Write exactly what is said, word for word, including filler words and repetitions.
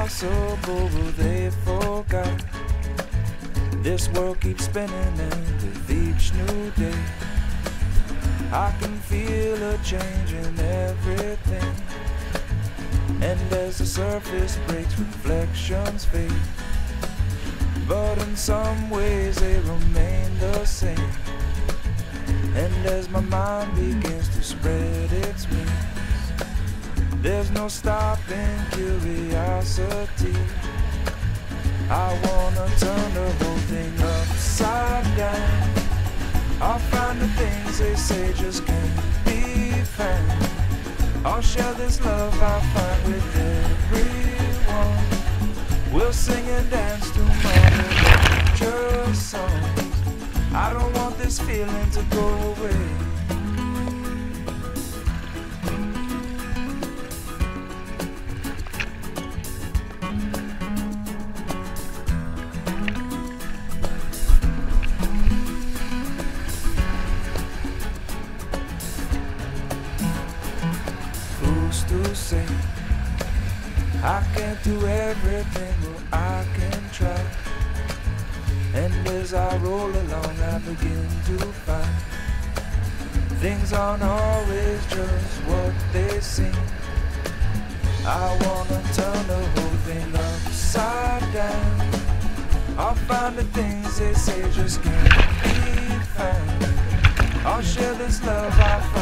impossible, but they forgot. This world keeps spinning, and with each new day I can feel a change in everything. And as the surface breaks, reflections fade, but in some ways they remain the same. And as my mind begins to spread its wings, there's no stopping curiosity. I wanna turn the whole thing upside down. I'll find the things they say just can't be found. I'll share this love I find with everyone. We'll sing and dance to Mother Nature's songs. I don't want this feeling to go away. To say I can't do everything, but I can try. And as I roll along, I begin to find things aren't always just what they seem. I wanna turn the whole thing upside down. I'll find the things they say just can't be found. I'll share this love I